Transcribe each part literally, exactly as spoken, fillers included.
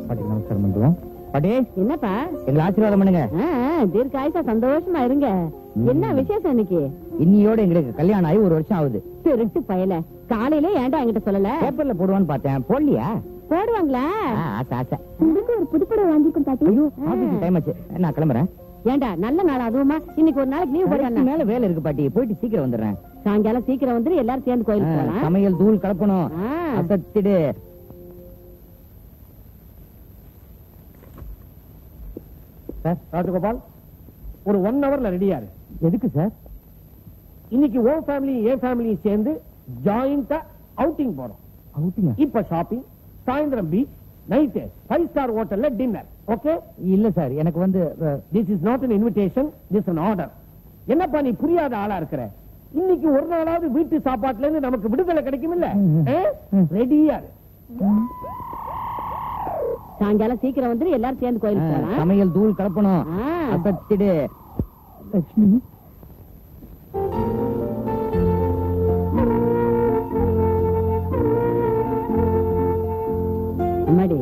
பாட்டி நமஸ்காரம் பண்ணுவோம். பாட்டி என்னப்பா எங்களை ஆசீர்வாதம் பண்ணுங்க. தீர்க்காயுசா சந்தோஷமா இருங்க. என்ன விசேஷம் இன்னைக்கு? இன்னியோட எங்களுக்கு கல்யாணம் ஆகி ஒரு வருஷம் ஆகுது. திருட்டு பயல காலையில ஏன்டா என்கிட்ட சொல்லல? பேப்பர்ல போடுவான்னு பார்த்தேன், போடலையா? போடுவாங்களா? ஆசை ஆசை. உங்களுக்கு ஒரு புதுப்படை வாங்கிக்கும் பாட்டி. ஐயோ ஆபீஸ் டைம் ஆச்சு, நான் கிளம்புறேன். ஏண்டா நல்ல நாள் அதுவுமா? இன்னைக்கு ஒரு நாளைக்கு லீவ் போடுறேன். மேல வேலை இருக்கு பாட்டி, போயிட்டு சீக்கிரம் வந்துடுறேன். சாயங்காலம் சீக்கிரம் வந்துரு, எல்லாரும் சேர்ந்து கோயிலுக்கு போலாம். சமையல் தூள் கலப்பணும். அசத்திடு. சார் ராஜகோபால், ஒரு ஒன் ஹவர்ல ரெடியா இருக்கு. எதுக்கு சார்? இன்னைக்கு ஓ ஃபேமிலி ஏ ஃபேமிலி சேர்ந்து ஜாயிண்டா அவுட்டிங் போறோம். அவுட்டிங்? இப்ப ஷாப்பிங், சாயந்தரம் பீச், நைட் ஃபைவ் ஸ்டார் ஹோட்டல்ல டின்னர். ஓகே? இல்ல சார், எனக்கு வந்து this is not an invitation, this is an order. என்னப்பா நீ புரியாத ஆளா இருக்கிற? இன்னைக்கு ஒரு நாளாவது வீட்டு சாப்பாட்டுல இருந்து நமக்கு விடுதலை கிடைக்கும் இல்ல? ரெடியா சாயங்காலம் சீக்கிரம் வந்துரு, எல்லாரும் சேர்ந்து கோயிலுக்கு போலாம். சமையல் தூள் கலப்பணும். அசத்திடு. லட்சுமி அம்மாடி,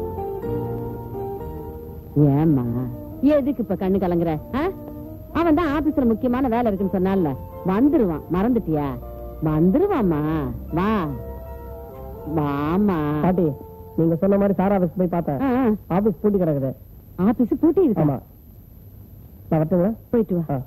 ஏம்மா எதுக்கு இப்ப கண்ணு கலங்குற? அவன் தான் ஆபீஸ்ல முக்கியமான வேலை இருக்குன்னு சொன்னால வந்துருவான், மறந்துட்டியா? வந்துருவாமா, வா வாமா. பாட்டி, நீங்க சொன்ன மாதிரி சார் ஆபீஸ் போய் பார்த்தேன். ஆபீஸ் பூட்டி கிடக்குது. ஆபீஸ் பூட்டி இருக்கு? ஆமா. நான் வரட்டுங்களா? போயிட்டு வா.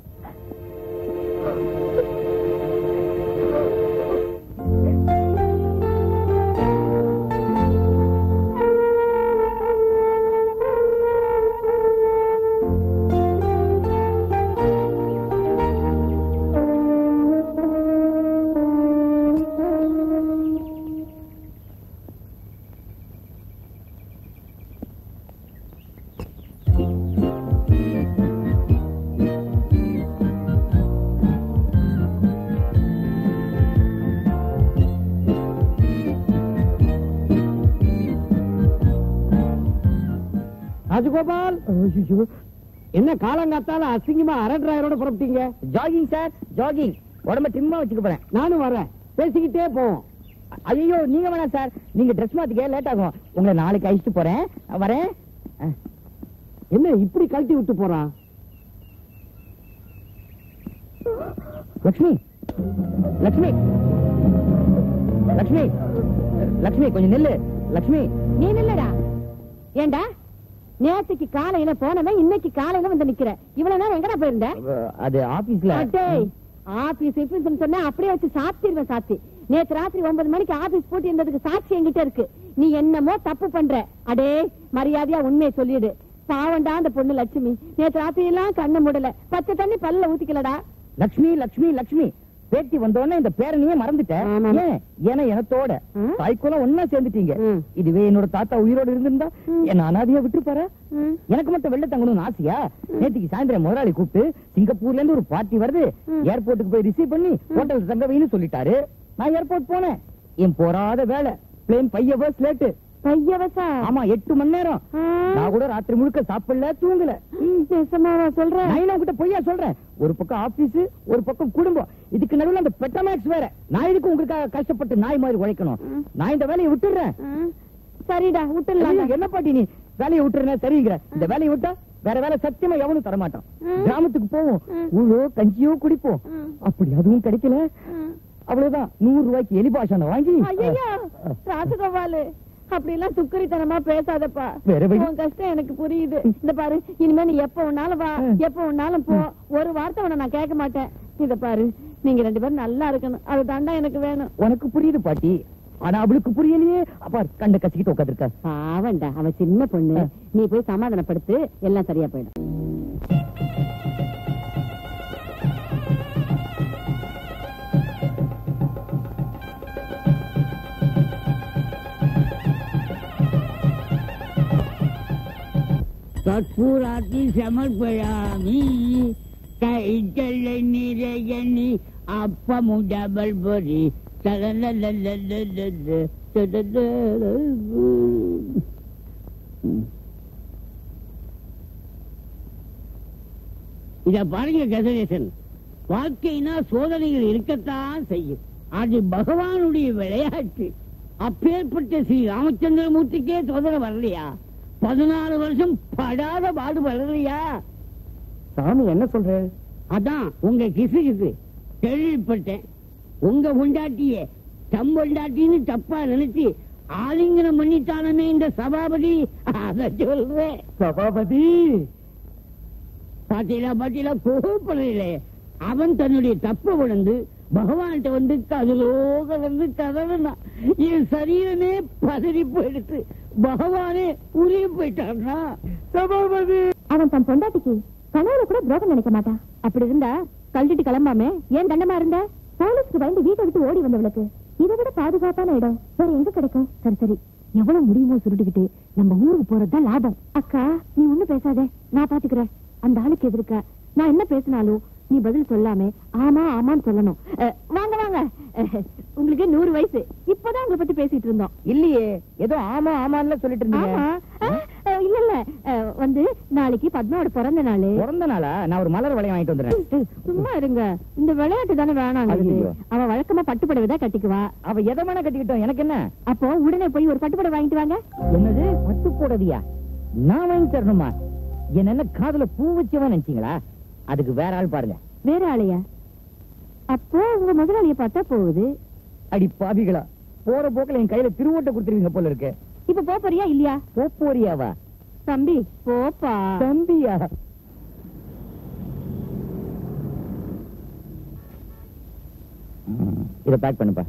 ராஜகோபால், என்ன காலங்காத்தால அசிங்கமா அரை டிராயரோட புறப்பட்டீங்க? Jogging sir, jogging. உடம்ப டிம்மா வச்சுக்க போறேன். நானும் வரேன், பேசிக்கிட்டே போவோம். ஐயோ நீங்க வேணாம் சார், நீங்க ட்ரெஸ் மாத்திக்க லேட் ஆகும். உங்களை நாளைக்கு அழிச்சிட்டு போறேன், வரேன். என்ன இப்படி கழட்டி விட்டு போறான்? லட்சுமி, லட்சுமி, லட்சுமி, லட்சுமி கொஞ்சம் நில்லு. லட்சுமி நீ நில்லுடா. ஏண்டா நேத்துக்கு காலையில போனவன் இன்னைக்கு காலையில வந்து நிக்கிற? இவ்வளவு நேரம் எங்கடா போயிருந்த? அது ஆபீஸ்ல. ஆபீஸ் சொன்ன அப்படியே வச்சு சாத்திடுவேன். சாத்தி நேத்து ராத்திரி ஒன்பது மணிக்கு ஆபீஸ் போட்டு இருந்ததுக்கு சாட்சி என்கிட்ட இருக்கு. நீ என்னமோ தப்பு பண்ற. அடே மரியாதையா உண்மையை சொல்லிடு. பாவண்டா அந்த பொண்ணு லட்சுமி நேத்து ராத்திரி எல்லாம் கண்ணு மூடல, பச்சை தண்ணி பல்ல ஊத்திக்கலடா. லட்சுமி, லட்சுமி, லட்சுமி பேட்டி வந்தோடனே இந்த பேரனையே மறந்துட்டேன். ஏன்னா எனத்தோட தாய்க்குள்ள ஒன்னா சேர்ந்துட்டீங்க. இதுவே என்னோட தாத்தா உயிரோடு இருந்திருந்தா என்ன அனாதையா விட்டுருப்பாரு? எனக்கு மட்டும் வெள்ள தங்கணும்னு ஆசையா? நேற்றுக்கு சாயந்தரம் முதலாளி கூப்பிட்டு சிங்கப்பூர்ல இருந்து ஒரு பார்ட்டி வருது, ஏர்போர்ட்டுக்கு போய் ரிசீவ் பண்ணி ஹோட்டல் தங்க வைன்னு சொல்லிட்டாரு. நான் ஏர்போர்ட் போனேன். என் போராத வேலை, பிளேன் ஃபைவ் ஹவர்ஸ் லேட்டு. ஆமா, எட்டு மணி நேரம். நான் கூட ராத்திரி முழுக்க சாப்பிடல, தூங்கல. சொல்றேன், நான் கிட்ட பொய்யா சொல்றேன்? ஒரு பக்கம் ஆபீஸ், ஒரு பக்கம் குடும்பம், இதுக்கு நடுவில் அந்த பெட்டமேக்ஸ் வேற. நான் இதுக்கு உங்களுக்காக கஷ்டப்பட்டு நாய் மாதிரி உழைக்கணும். நான் இந்த வேலையை விட்டுறேன். சரிடா விட்டுடலாம். என்ன பாட்டி நீ வேலையை விட்டுறேன் சரிங்கிற? இந்த வேலையை விட்டா வேற வேலை சத்தியமா எவனும் தரமாட்டான். கிராமத்துக்கு போவோம், ஊழோ கஞ்சியோ குடிப்போம். அப்படி அதுவும் கிடைக்கல, அவ்வளவுதான். நூறு ரூபாய்க்கு எலிபாஷனை வாங்கி. ராஜகோபாலு அப்படி எல்லாம் துக்கரித்தனமா பேசாதப்பா. உன் கஷ்டம் எனக்கு புரியுது. இந்த பாரு, இனிமே நீ எப்ப ஒன்னாலும் வா, எப்ப ஒன்னாலும் போ. ஒரு வார்த்தை உன்னை நான் கேட்க மாட்டேன். இத பாரு, நீங்க ரெண்டு பேரும் நல்லா இருக்கணும், அது தாண்டா எனக்கு வேணும். உனக்கு புரியுது பாட்டி, ஆனா அவளுக்கு புரியலையே. அப்பா கண்ட கசிக்கிட்டு உட்காந்துருக்கா. பாவண்டா, அவ சின்ன பொண்ணு. நீ போய் சமாதானப்படுத்து, எல்லாம் சரியா போயிடும். தற்பூராத்தி சமர்ப்பயாமி கைத்தல நிறையணி அப்பமு டபல் பொரி இத பாருங்க கசகேசன், வாழ்க்கைனா சோதனைகள் இருக்கத்தான் செய்யும். அது பகவானுடைய விளையாட்டு. அப்பேற்பட்ட ஸ்ரீ ராமச்சந்திரமூர்த்திக்கே சோதனை வரலையா? பதினாலு வருஷம் படாத பாடு வரலையா? சாமி என்ன சொல்ற? அதான் உங்க கிசு கிசு கேள்விப்பட்டேன். உங்க பொண்டாட்டிய தம் பொண்டாட்டின்னு தப்பா நினைச்சு ஆலிங்கனம் பண்ணித்தானமே இந்த சபாபதி. அத சொல்றேன். சபாபதி பாத்தீங்களா பாத்தீங்களா கோபப்படல. அவன் தன்னுடைய தப்ப உணர்ந்து பகவான்கிட்ட வந்து கதலோக வந்து கதவனா என் சரீரமே பதறி போயிடுத்து. பகவானே உரிய போயிட்டான்னா சபாபதி. அவன் தன் பொண்டாட்டிக்கு கனவுல கூட துரோகம் நினைக்க மாட்டான். அப்படி இருந்தா கழட்டிட்டு கிளம்பாம ஏன் தண்டமா இருந்த? போலீஸ்க்கு பயந்து வீட்டை விட்டு ஓடி வந்தவளுக்கு இதை விட பாதுகாப்பான இடம் வேற எங்க கிடைக்கும்? சரி சரி, எவ்வளவு முடியுமோ சுருட்டுக்கிட்டு நம்ம ஊருக்கு போறதுதான் லாபம். அக்கா நீ ஒண்ணு பேசாத, நான் பாத்துக்கிறேன். அந்த ஆளுக்கு எதிர்க்க நான் என்ன பேசினாலும் நீ பதில் சொல்லாம ஆமா ஆமான்னு சொல்லணும். வாங்க வாங்க, உங்களுக்கு நூறு வயசு. இப்பதான் உங்களை பத்தி பேசிட்டு இருந்தோம். இல்லையே, ஏதோ ஆமா ஆமான்னு சொல்லிட்டு இருந்தீங்க. இல்ல இல்ல, வந்து நாளைக்கு பத்மாவோட பிறந்த நாள். பிறந்த நாளா? நான் ஒரு மலர் வளையம் வாங்கிட்டு வந்துடுறேன். சும்மா இருங்க, இந்த விளையாட்டு தானே வேணாங்க. அவ வழக்கமா பட்டுப்படவைதான் கட்டிக்குவா. அவ எதை வேணா கட்டிக்கிட்டோம், எனக்கு என்ன? அப்போ உடனே போய் ஒரு பட்டுப்படவை வாங்கிட்டு வாங்க. என்னது பட்டு போடவியா? நான் வாங்கி தரணுமா? என்ன காதுல பூ வச்சவா நினைச்சீங்களா? அதுக்கு வேற ஆள் பாருங்க. வேற ஆளையா? அப்போ உங்க முதலாளிய பார்த்தா போகுது. அடி பாவிகளா, போற போக்குல என் கையில திருவோட்டை கொடுத்துருவீங்க போல இருக்கு. இப்ப போறியா இல்லையா? போறியாவா? தம்பி போப்பா. தம்பியா? இத பேக் பண்ணுப்பா.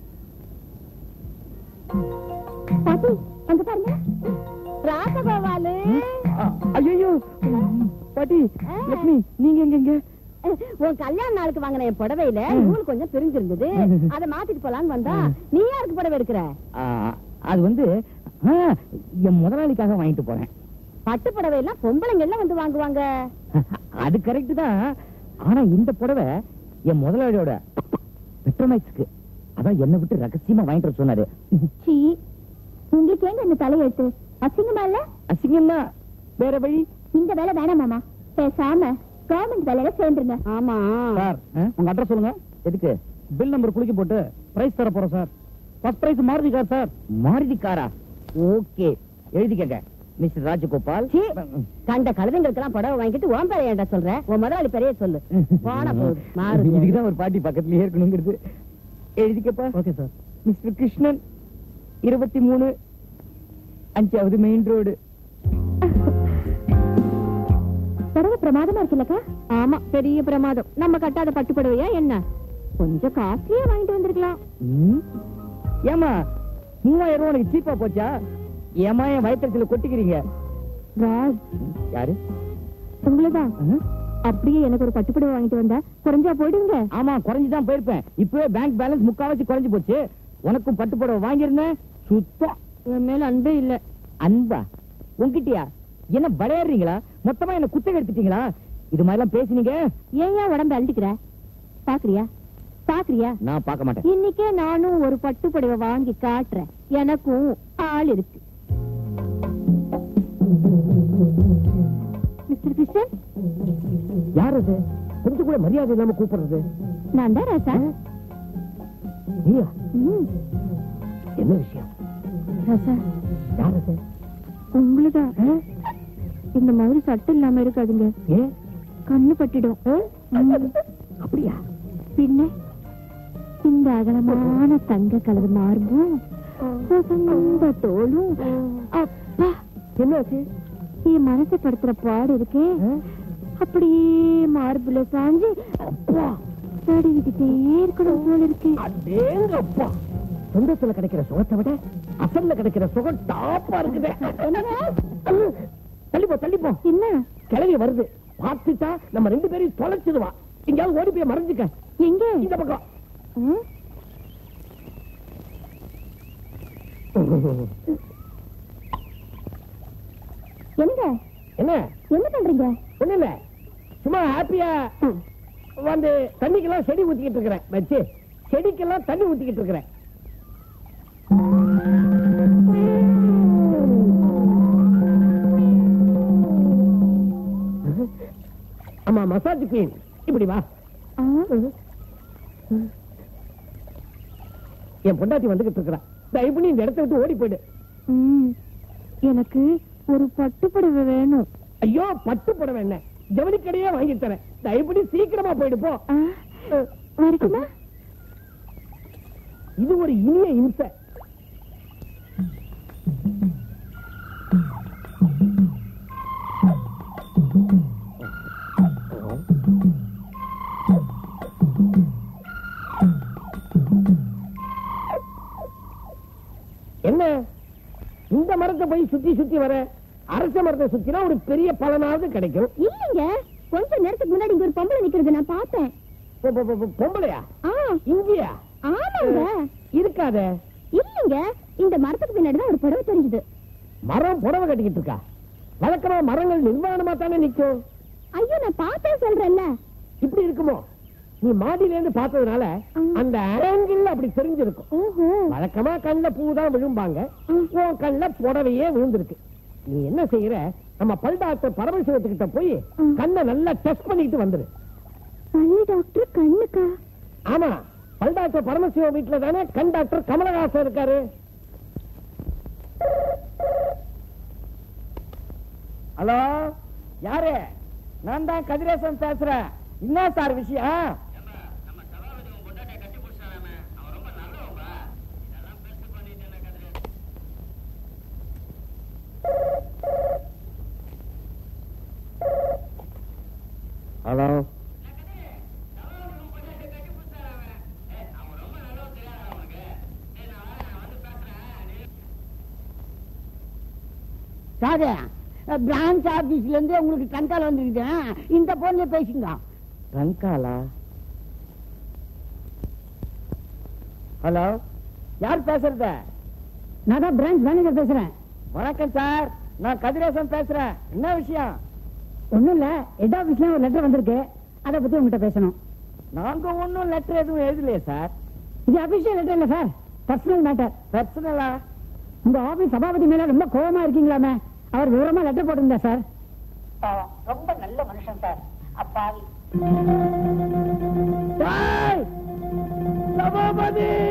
பாட்டி அங்க பாருங்க, ராசகோபாலு. ஐயோ பாட்டி, லட்சுமி நீங்க எங்க எங்க? உன் கல்யாண நாளுக்கு வாங்கின என் புடவையில நூல் கொஞ்சம் பிரிஞ்சிருந்தது, அதை மாத்திட்டு போலான்னு வந்தா. நீ யாருக்கு புடவை எடுக்கிற? அது வந்து என் முதலாளிக்காக வாங்கிட்டு போறேன். பட்டு புடவை எல்லாம் பொம்பளைங்க எல்லாம் வந்து வாங்குவாங்க. அது கரெக்ட் தான். ஆனா இந்த புடவை என் முதலாளியோட பெட்ரோமைக்ஸ்க்கு, அதான் என்ன விட்டு ரகசியமா வாங்கிட்டு சொன்னாரு. உங்களுக்கு ஏங்க இந்த தலையெழுத்து? அசிங்கமா இல்ல? அசிங்கம்னா வேற வழி. இந்த வேலை வேணாம் மாமா, பேசாம கவர்மெண்ட் வேலையில சேர்ந்துருங்க. ஆமா சார், உங்க அட்ரஸ் சொல்லுங்க. எதுக்கு? பில் நம்பர் குளிக்க போட்டு பிரைஸ் தர போறோம் sir. First prize Maruti car sir. Maruti காரா? ஓகே, எழுதிக்கங்க. மிஸ்டர் ராஜகோபால். கண்ட கழுதைங்களுக்கெல்லாம் புடவை வாங்கிட்டு உன் பேரை ஏன்டா சொல்ற? உன் முதலாளி பெரிய சொல்லு. போன போகுது மாருதி. இதுக்குதான் ஒரு பாட்டி பக்கத்துலயே இருக்கணுங்கிறது. எழுதிக்கப்பா. Okay sir. மிஸ்டர் கிருஷ்ணன், இருபத்தி மூணு, அஞ்சாவது மெயின் ரோடு. புடவை பிரமாதமா இருக்குல்லக்கா? ஆமா, பெரிய பிரமாதம். நம்ம கட்டாத பட்டு புடவையா என்ன? கொஞ்சம் காஸ்ட்லியா வாங்கிட்டு வந்திருக்கலாம். ஏமா மூவாயிரம் ரூபாய் உனக்கு சீப்பா போச்சா? ஏமா என் வயிற்றுல கொட்டிக்கிறீங்க? ராஜ், யாரு? உங்களதான். அப்படியே எனக்கு ஒரு பட்டு புடவை வாங்கிட்டு வந்தா குறைஞ்சா போயிடுங்க. ஆமா, குறைஞ்சுதான் போயிருப்பேன். இப்பவே பேங்க் பேலன்ஸ் முக்காவாசி குறைஞ்சு போச்சு. உனக்கும் பட்டு புடவை வாங்கியிருந்தேன். சுத்தம் என் மேல அன்பே இல்ல. அன்பா? உங்ககிட்டயா? என்ன விளையாடுறீங்களா? மொத்தமா என்ன குத்தகை எடுத்துட்டீங்களா? இது மாதிரி எல்லாம் பேசுனீங்க. ஏன் ஏன் உடம்பு அழுத்திக்கிற? பாக்குறியா பாக்குறியா? நான் பார்க்க மாட்டேன். இன்னைக்கே நானும் ஒரு பட்டு புடவை வாங்கி காட்டுறேன். எனக்கும் ஆள் இருக்கு. மிஸ்டர் கிருஷ்ணன். யார் அது? கொஞ்சம் கூட மரியாதை இல்லாம கூப்பிடுறது? நான் தான் ராசா. நீயா? என்ன விஷயம்? ராசா, யார் அது? உங்களுதான். இந்த மாதிரி சட்டம் இல்லாம இருக்காதுங்க. ஏன்? கண்ணு பட்டிடும். அப்படியா? பின்ன இந்த அகலமான தங்க கலர் மார்பும் சொந்த தோலும். அப்பா, என்னாச்சு? என் மனசை படுத்துற பாடு இருக்கே, அப்படியே மார்புல சாஞ்சு அப்பா தடிக்கிட்டே இருக்கணும் போல இருக்கு. அடேங்கப்பா, சொந்தத்துல கிடைக்கிற சுகத்தை விட அசல்ல கிடைக்கிற சுகம் டாப்பா இருக்குது. தள்ளிப்போ தள்ளிப்போ. என்ன? கிளவி வருது, பார்த்துட்டா நம்ம ரெண்டு பேரையும் தொலைச்சிடுவா. எங்கயாவது ஓடி போய் மறைஞ்சுக்க. எங்க? இந்த பக்கம். எங்க என்ன என்ன பண்றீங்க? ஒண்ணு இல்ல, சும்மா ஹாப்பியா வந்து தண்ணிக்கெல்லாம் செடி ஊத்திக்கிட்டு இருக்கிறேன். வச்சு செடிக்கெல்லாம் தண்ணி ஊத்திக்கிட்டு இருக்கிறேன். ஆமா, மசாஜ் குயின். இப்படி வா. என் பொண்டாட்டி வந்துகிட்டு இருக்கிறா. தயவு பண்ணி இந்த இடத்த விட்டு ஓடி போயிடு. எனக்கு ஒரு பட்டு புடவை வேணும். ஐயோ, பட்டு புடவை என்ன, ஜவுளி கடையே வாங்கி தரேன். தயவு பண்ணி சீக்கிரமா போயிடு போ. வரட்டுமா? இது ஒரு இனிய இம்சை. என்ன இந்த மரத்தை போய் சுத்தி சுத்தி வர? அரச மரத்தை சுத்தினா ஒரு பெரிய பலனாவது கிடைக்கும். இல்லங்க, கொஞ்ச நேரத்துக்கு முன்னாடி இங்க ஒரு பொம்பளை நிக்கிறது நான் பார்த்தேன். பொம்பளையா? இங்கயா? ஆமாங்க. இருக்காத. இல்லங்க, இந்த மரத்துக்கு பின்னாடிதான் ஒரு புடவை தெரிஞ்சது. மரம் புடவை கட்டிக்கிட்டு இருக்கா? வழக்கமா மரங்கள் நிர்வாணமா தானே நிக்கும். ஐயோ, நான் பார்த்தேன் சொல்றேன்ல. இப்படி இருக்குமோ? நீ மாடியில இருந்து பார்த்ததுனால அந்த ஆங்கிள் அப்படி தெரிஞ்சிருக்கும். வழக்கமா கண்ணுல பூதான் விழும்பாங்க, உன் கண்ணுல புடவையே விழுந்திருக்கு. நீ என்ன செய்யற, நம்ம பல் டாக்டர் பரமசிவத்துக்கிட்ட போய் கண்ணை நல்லா டெஸ்ட் பண்ணிட்டு வந்துரு. பல் டாக்டர் கண்ணுக்கா? ஆமா, பல் டாக்டர் பரமசிவம் வீட்டுல தானே கண் டாக்டர் கமலஹாசன் இருக்காரு. ஹலோ, யாரு? நான் தான் கதிரேசன் பேசுறேன். என்ன சார் விஷயம்? ஹலோ, சாரு, பிரான்ச் ஆபீஸ்ல இருந்து உங்களுக்கு கண்கால் வந்துருக்கு. இந்த போன்ல பேசுங்க. ரங்காலா? ஹலோ, யார் பேசுறது? நான் தான் பிரான்ச் மேனேஜர் பேசுறேன். வணக்கம் சார், நான் கதிரேசன் பேசுறேன். என்ன விஷயம்? ஒண்ணும் இல்ல, ஹெட் ஆபீஸ்ல ஒரு லெட்டர் வந்திருக்கு, அதை பத்தி உங்ககிட்ட பேசணும். நாங்க ஒன்னும் லெட்டர் எதுவும் எழுதலையே சார். இது அபிஷியல் லெட்டர் இல்ல சார், பர்சனல் மேட்டர். பர்சனலா? உங்க ஆபீஸ் சபாபதி மேல ரொம்ப கோபமா இருக்கீங்களாமே, அவர் விவரமா லெட்டர் போட்டிருந்தா சார். ரொம்ப நல்ல மனுஷன் சார். அப்பாவி சபாபதி